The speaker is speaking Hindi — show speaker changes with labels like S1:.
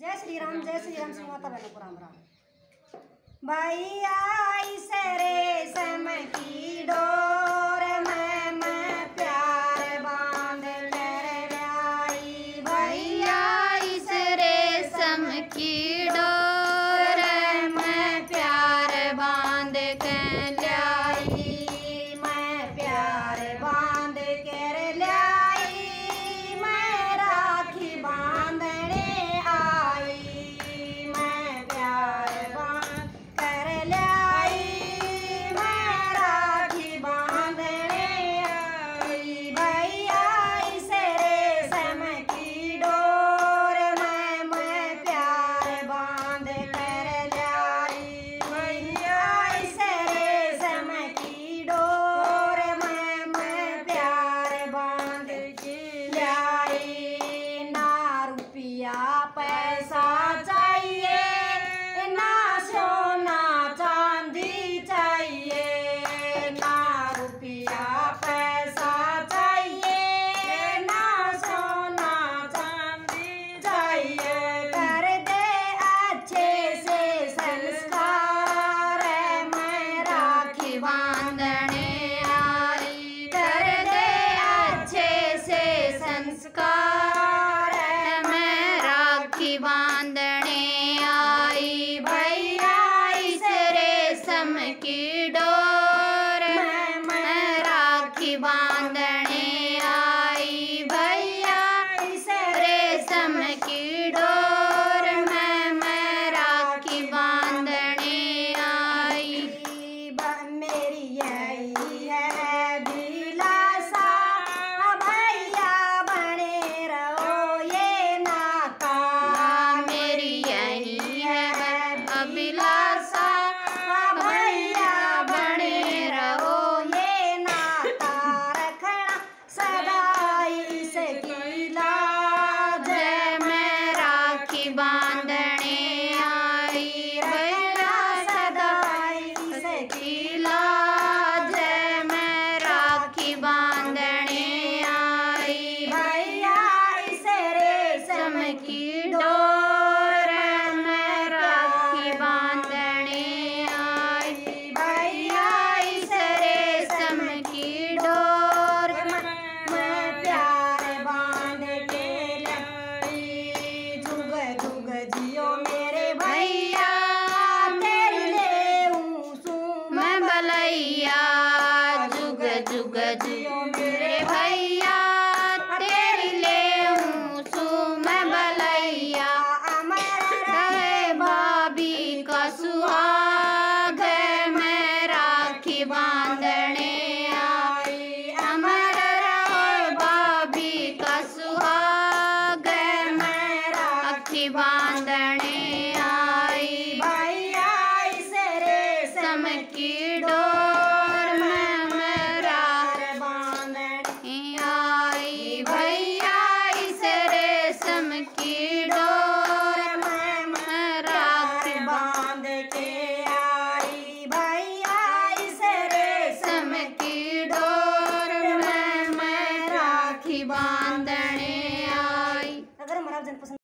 S1: श्री राम श्री माता बहनों को राम राम। भैया इस रेशम की डोर मैं प्यार बांध कर लाई।
S2: भैया इस रेशम की डोर मैं प्यार बांध कर लाई।
S1: मैं प्यार बांध कर लाई, मैं राखी बांधने आई। मैं प्यार बांध कर लाई, मैं राखी बांधने आई। भैया इस रेशम की डोर मैं प्यार बांध कर लाई। भैया इस रेशम की डोर मैं प्यार बांध के लाई। ना रुपया पैसा चाहिए, ना सोना चांदी चाहिए। ना रुपया पैसा चाहिए, ना सोना चांदी चाहिए। कर दे अच्छे से संस्कार, मैं राखी
S2: बांधने आई। कर दे अच्छे से संस्कार, मैं राखी बांधने आई। भैया इस रेशम की डोर मैं राखी बांधने आई। भैया इस रेशम की डोर मैं राखी बांधने आई।
S1: मेरी यही है अभिलाषा, भैया बने रहो ये नाता।
S2: मेरी यही है अभिलाषा,
S1: भैया बने रहो ये नाता। रखना सदा इसकी लाज,
S2: मैं राखी बांधने आई। भैया सदा इसकी लाज, मैं राखी बांधने आई।
S1: भैया इस रेशम
S2: की डोर मैं राखी बांधने आई। भैया इस रेशम की डोर
S1: मैं प्यार बांध के लाई। जुग जुग जियो मेरे भैया, तेरी लेऊं सू
S2: मैं बलैया। जुग जुग जियो मेरे भैया, तेरी लेऊं सू मैं बलैया।
S1: अमर
S2: रहे भाभी का सुहाग, मैं राखी बांधने आई। अमर रहे भाभी का सुहाग, मैं राखी बांधने आई।
S1: भैया इस रेशम
S2: की डोर मैं
S1: प्यार बांधने
S2: आई। भैया इस रेशम की डोर मैं राखी
S1: बांध के